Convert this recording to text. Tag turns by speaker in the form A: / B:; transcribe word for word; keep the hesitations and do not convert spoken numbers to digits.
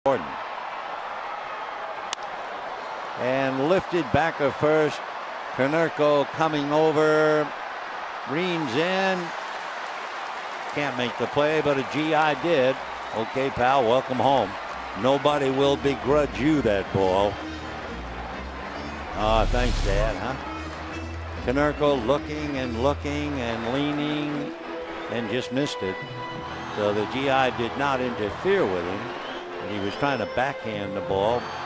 A: Gordon. And lifted back of first. Konerko coming over. Reams in. Can't make the play, but a G I did. Okay, pal, welcome home. Nobody will begrudge you that ball. Ah, thanks, Dad, huh? Konerko looking and looking and leaning and just missed it. So the G I did not interfere with him. He was trying to backhand the ball.